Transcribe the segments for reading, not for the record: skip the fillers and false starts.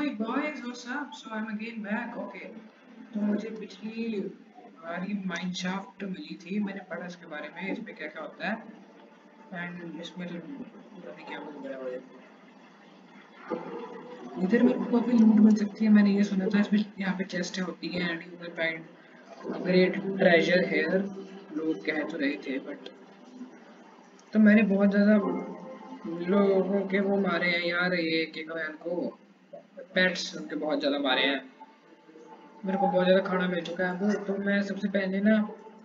Hey boys, what's up? So I'm again back. Okay. तो मुझे पिछली बारी माइनशाफ्ट मिली थी, मैंने पढ़ा इसके बारे में, इसमें क्या क्या होता है एंड इसमें पता नहीं क्या कुछ गया मुझे। इधर मेरे को काफी लूट मिल सकती है, मैंने ये सुना था। इसमें यहाँ पे चेस्टें होती हैं and you will find great treasure here, लोग कह तो रहे थे। बट तो मैंने बहुत ज़्यादा लोगों के वो मारे हैं यार, ये क्या कहते हैं इनको, पेट्स उनके बहुत ज़्यादा मारे हैं। मेरे को बहुत ज़्यादा खाना मिल चुका है अब। तो मैं सबसे पहले ना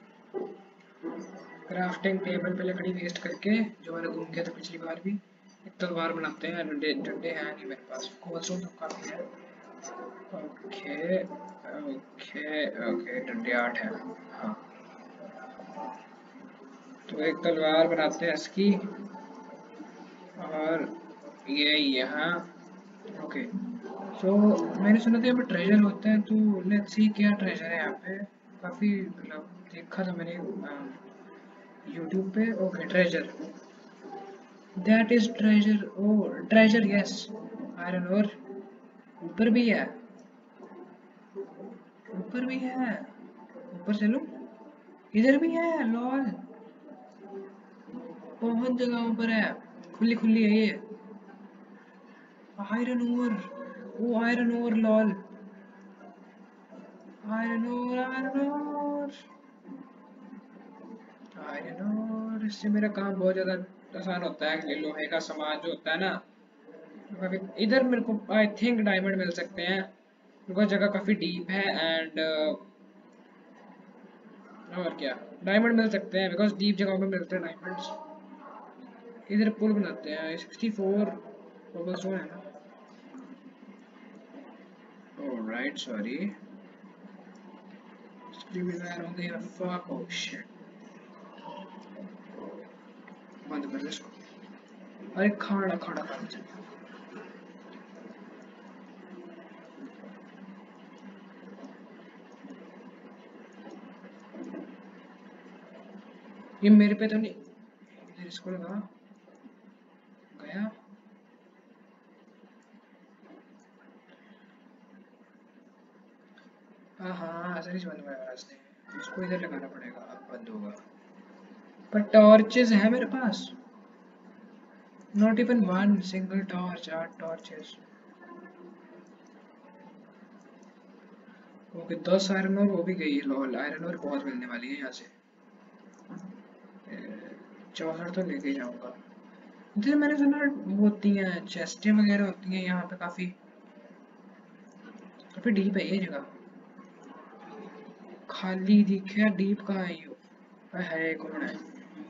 क्राफ्टिंग टेबल पे लकड़ी वेस्ट करके, जो मैंने घूम गया था पिछली बार भी, एक तलवार बनाते हैं। डंडे डंडे हैं नहीं मेरे पास, कोलसों तो काफ़ी है। ओके ओके ओके, डंडे 8 हैं। हाँ, तो एक तलवार बनाते हैं इसकी, और ये यहाँ। ओके, सो मैंने सुना था यहाँ पे ट्रेजर होता है, तो लेट्स सी क्या ट्रेजर है यहाँ पे। काफ़ी मतलब देखा था मैंने यूट्यूब पे। Okay, treasure, that is treasure. Oh treasure, yes, iron ore. ऊपर भी है, ऊपर भी है, ऊपर चलो, इधर भी है। लॉल, बहुत जगहों पर है, खुली खुली है ये। Iron ore, oh iron ore, lol, iron ore, iron ore, iron ore. इससे मेरा काम बहुत ज़्यादा आसान होता है कि लोहे का सामान जो होता है ना, इधर मेरे को आई थिंक डायमंड मिल सकते हैं, बिकॉज जगह काफ़ी डीप है एंड और क्या, डायमंड मिल सकते हैं बिकॉज डीप जगहों में मिलते हैं डायमंड्स। इधर पुल बनाते हैं, 64 कोबल स्टोन है ना। Alright, sorry, screener on the fuck, oh shit. बंद कर दे इसको। अरे खाना खाना खाना चाहिए। ये मेरे पे तो नहीं, इधर इसको लगा गया। हाँ हाँ, ऐसा नहीं बंद हुआ है रास्ते, इसको इधर लगाना पड़ेगा, अब बंद होगा। पर टॉर्चेस है मेरे पास, not even one single torch, 8 torches. Okay, 10 iron और वो भी गई है। लॉल, आयरन और बहुत मिलने वाली है यहाँ से। 64 तो लेके जाऊंगा। जैसे मैंने सुना वो होती हैं चेस्टें वगैरह होती हैं यहाँ पे, काफी काफी डीप है ये जगह। खाली दिखे, डीप कहाँ है ये? है कौन है?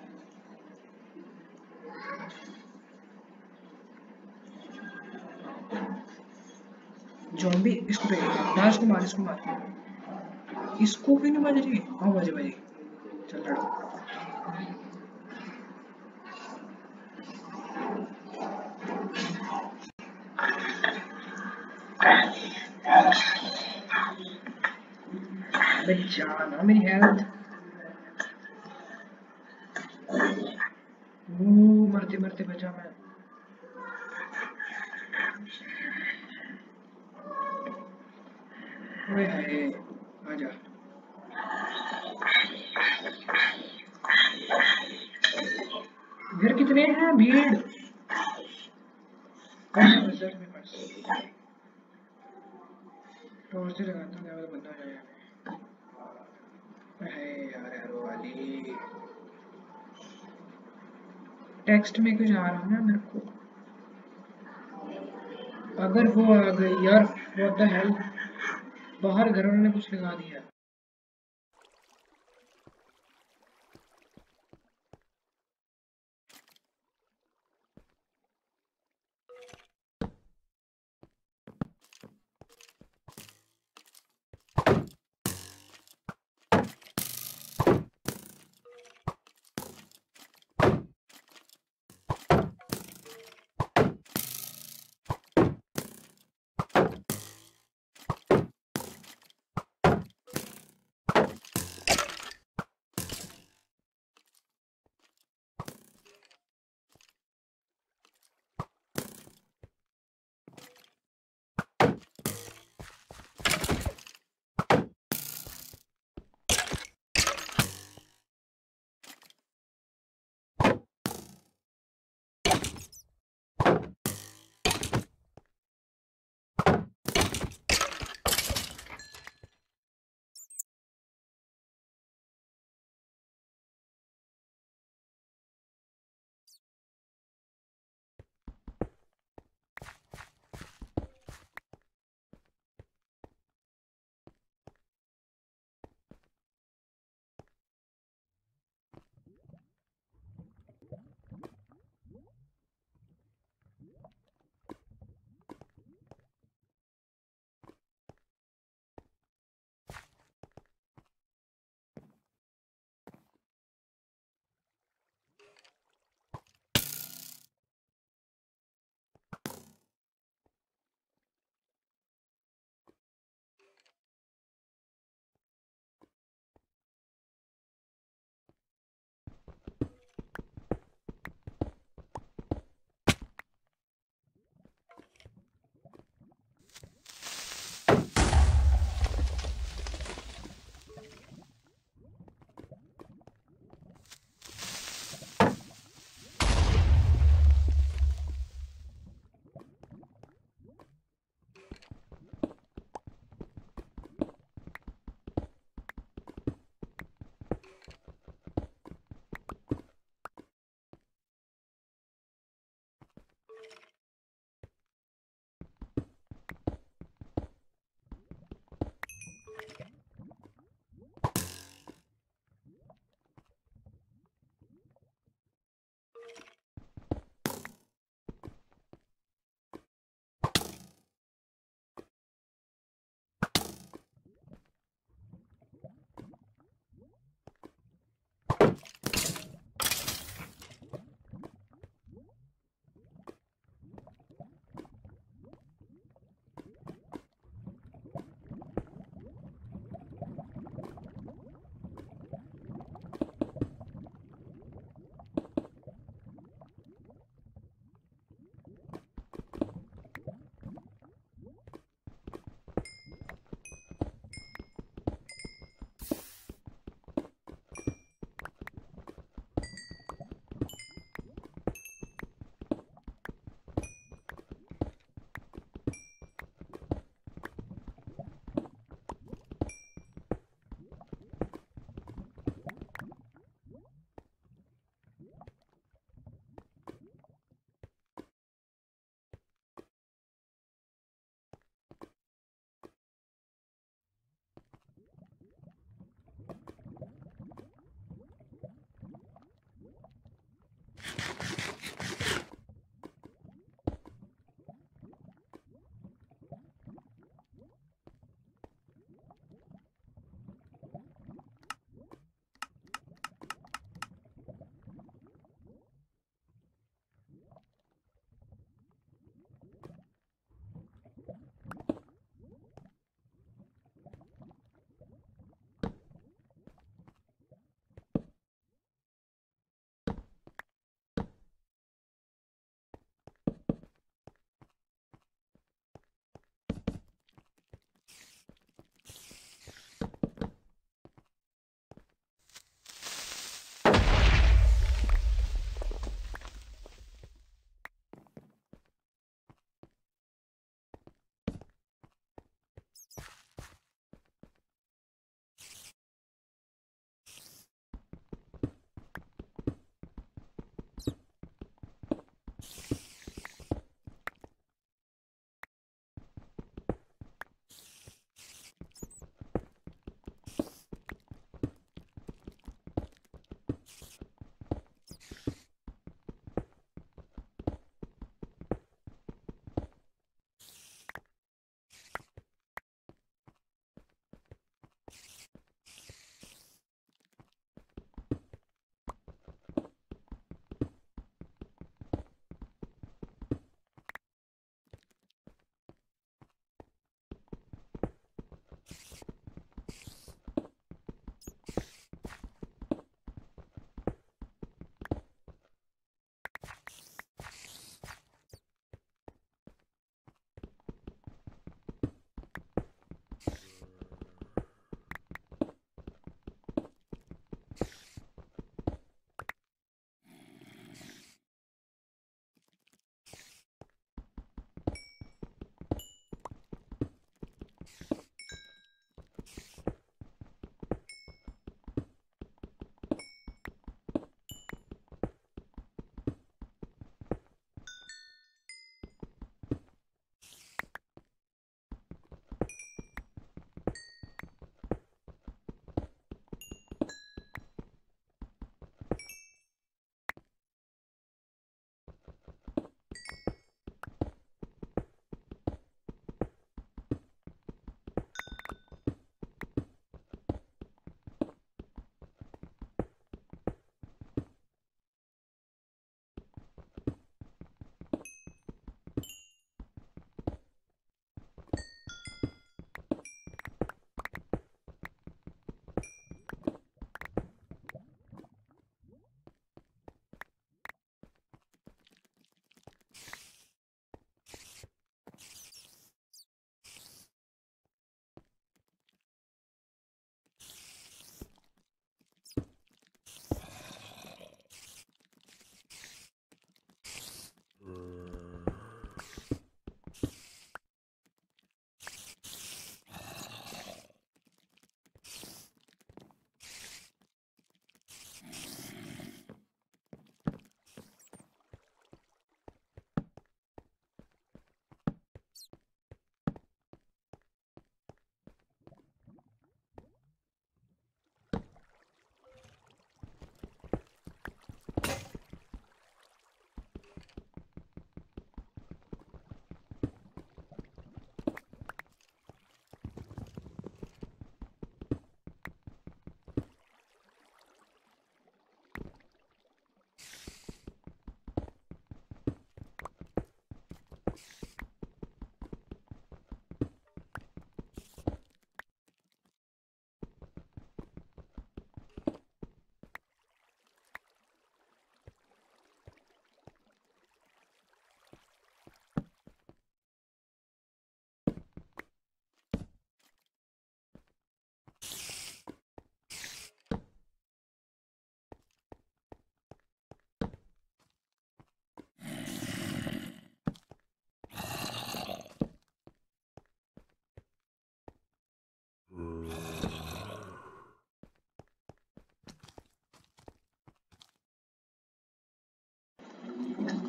जॉम्बी, इसको पे मार, इसको मार, इसको मार। इसको क्यों नहीं बज रही? हाँ बजे बजे, चल लड़ो। अबे जाना, मेरी हेल्थ। मरते मरते बचा मैं। ओए हाय, आजा। इधर कितने हैं भीड़? टॉर्च लगाता हूँ, क्या पता बंदा आ जाए। है यार, एरो वाली टेक्स्ट में कुछ आ रहा है ना मेरे को। अगर वो आ गई यार, व्हाट द हेल, बाहर घर वालों ने कुछ लगा दिया।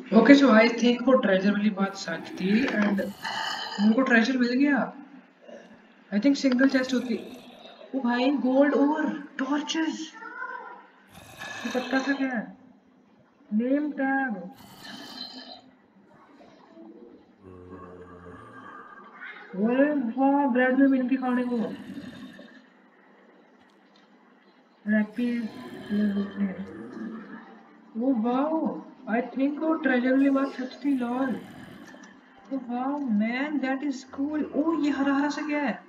ओके सो आई थिंक वो ट्रेजर वाली बात सच थी एंड उनको ट्रेजर मिल गया। आई थिंक सिंगल चेस्ट होती। ओ भाई गोल्ड और टॉर्चेस। ये पता था क्या? Name tag. वो वाह ब्रेड में मिल के खाने को। रैपी। वो वाह आई थिंक वो ट्रेजर वाली बात सच थी लॉल। ओ वाह man that is cool. Oh ये हरा हरा सा क्या है?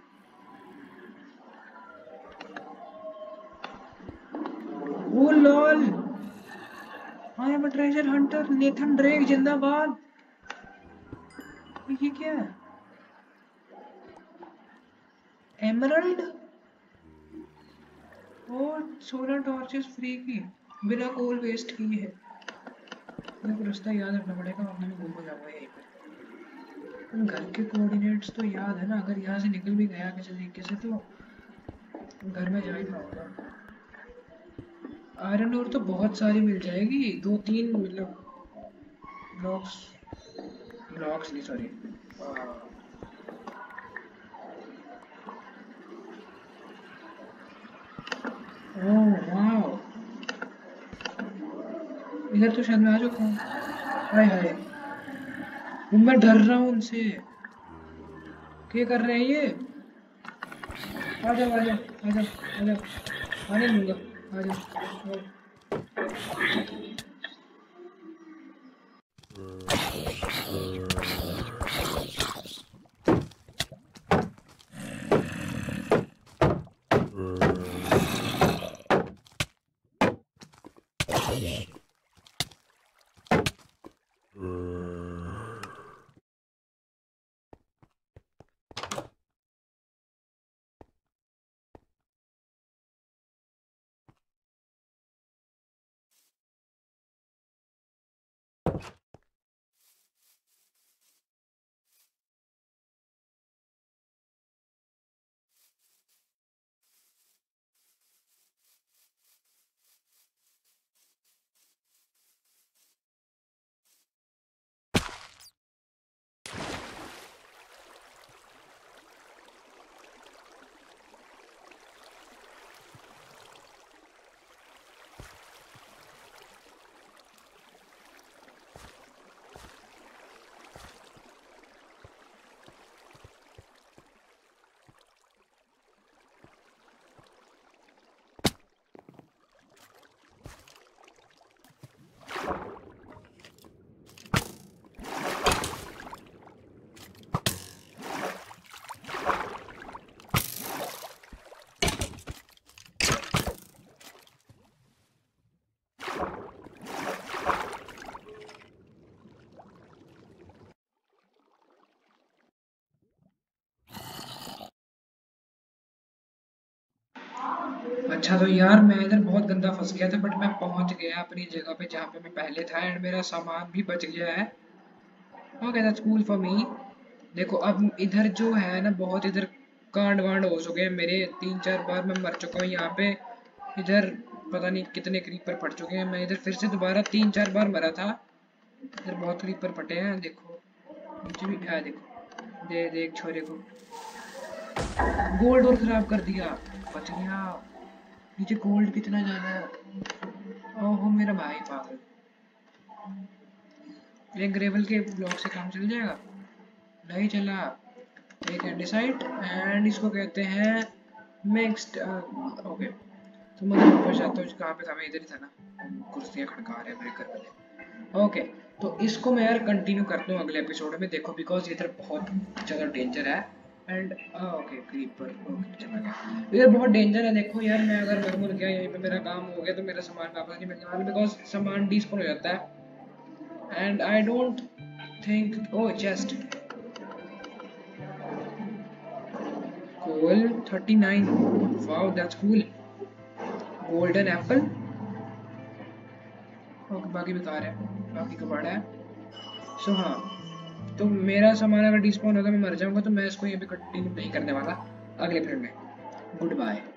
Oh lol. I am a treasure hunter Nathan Drake जिंदाबाद। ये क्या है? एमरल्ड और 16 टॉर्चेस फ्री की बिना कोल वेस्ट किए है। मेरे को रास्ता याद रखना पड़ेगा वरना मैं गुम हो जाऊंगा यहीं पे। घर के कोऑर्डिनेट्स तो याद है ना, अगर यहाँ से निकल भी गया किसी तरीके से तो घर में जा ही पाऊंगा। आयरन और तो बहुत सारी मिल जाएगी, दो तीन मतलब ब्लॉक्स। ब्लॉक्स नहीं सॉरी। ओह वाह। इधर तो शायद मैं आ चुका हूँ। हाय हाय। मैं डर रहा हूँ उनसे। क्या कर रहे हैं ये? आ जाओ आ जाओ आ जाओ आ जाओ। आने दूंगा। आ जाओ। अच्छा तो यार मैं इधर बहुत गंदा फंस गया था बट मैं पहुंच गया अपनी जगह पे जहाँ पे मैं पहले था एंड मेरा सामान भी बच गया है। Okay that's cool for me. देखो अब इधर जो है ना बहुत इधर कांड वांड हो चुके हैं मेरे, 3-4 बार मैं मर चुका हूँ यहाँ पे। इधर पता नहीं कितने क्रीपर पड़ चुके हैं, मैं इधर फिर से दोबारा 3-4 बार मरा था। इधर बहुत क्रीपर पटे हैं देखो। नीचे भी है देखो। दे देख छोरे को गोल्ड और खराब कर दिया। बच गया। नीचे गोल्ड कितना ज्यादा है। ओहो मेरा भाई पागल। एक ग्रेवल के ब्लॉक से काम चल जाएगा? नहीं चला। एक एंडीसाइट एंड इसको कहते हैं मिक्स्ड। ओके तो मैं वापस जाता हूँ कहाँ पे था, मैं इधर ही था ना। कुर्सियाँ खड़का रहे हैं ब्रेकर वाले। ओके तो इसको मैं यार कंटिन्यू करता हूँ अगले एपिसोड में देखो बिकॉज इधर बहुत ज़्यादा डेंजर है। एंड ओके क्रीपर ओके चला गया। इधर बहुत डेंजर है देखो यार, मैं अगर मर मुर गया यहीं पे मेरा काम हो गया तो मेरा सामान वापस नहीं मिलने वाला बिकॉज सामान डिस्पोन हो जाता है। And I don't think oh chest cool 39 wow that's cool golden apple। Okay बाकी बेकार है, बाकी कबाड़ा है। सो हाँ तो मेरा सामान अगर डिस्पाउन होगा मैं मर जाऊंगा तो मैं इसको ये भी कंटिन्यू नहीं करने वाला अगले एपिसोड में। Good bye.